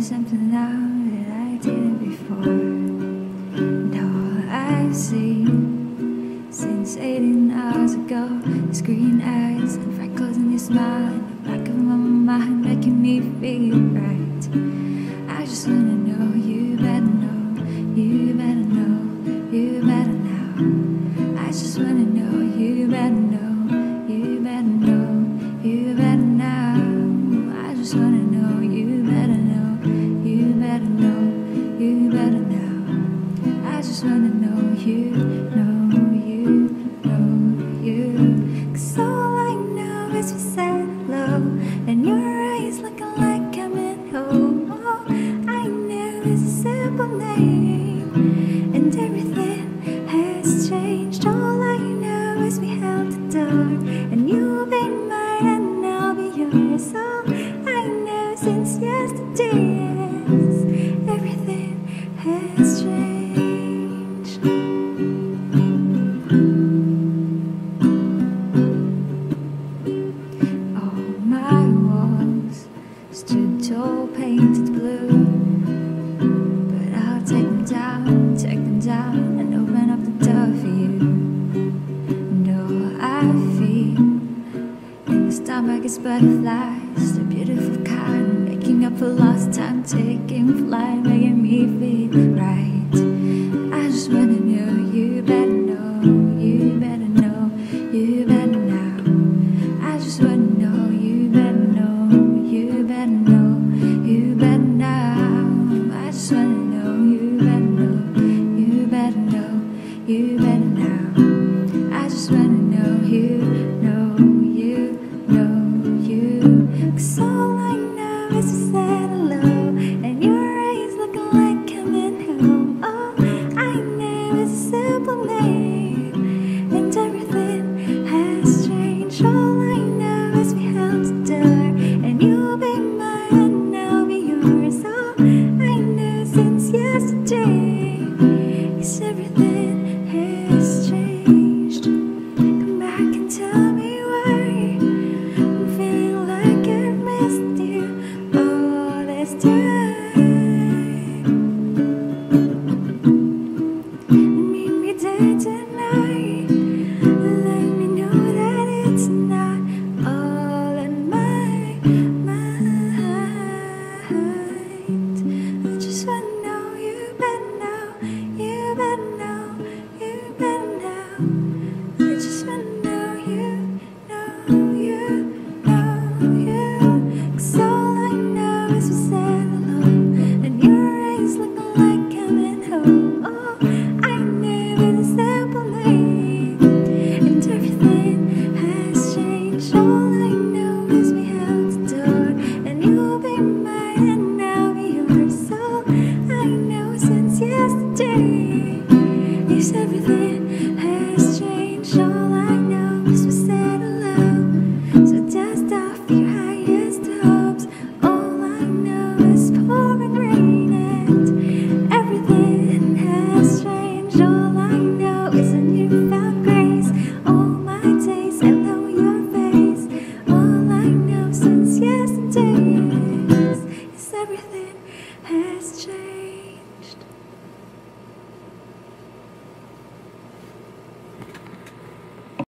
something now that I didn't before. And all I've seen since 18 hours ago is green eyes and freckles in your smile in the back of my mind, making me feel right. I just wanna know, you better know, you better know, you better now. I just wanna know, you better know, you better know, you better now. I just wanna know, you better know, you better know, you better now. I just wanna know, you know, you know, you. 'Cause all I know is we said hello, and your eyes looking like coming home. Oh, I knew it's a simple name, and everything has changed. All I know is we held the door, and you'll be mine and I'll be yours. All I know since yesterday is everything has changed. All my walls stood tall, painted blue, but I'll take them down and open up the door for you. And all I feel in the stomach is butterflies, the beautiful kind, making up for lost time, taking flight, making me feel right. I just wanna know, you better know, you better know, you better now. I just wanna know, you better know, you better know, you better now. I just wanna know, you better know, you better know, you better now. I just wanna know, you know, you know, you. 'Cause all I know is we said hello, and your eyes looking like coming home. Oh, I know it's a simple name, and everything has changed. All I know is we held the door, and you'll be mine and I'll be yours. All I know since yesterday is everything has changed. Come back and tell me why I'm feeling like I've missed you all this time. Meet me there tonight, let me know that it's not all in my mind. I just wanna know, you better know, you better know, you better know. I just wanna know, you know, you know, you. 'Cause all I know is we said hello, and your eyes looking like coming home. Oh, I knew it's a simple name, and everything has changed. All I know is we held the door, and you'll be mine and I'll be yours. All I know since yesterday is everything has changed. All I know is we said hello, so dust off your highest hopes. All I know is pouring rain, and everything has changed. All I know is a newfound grace. All my days I know your face. All I know since yesterday is everything has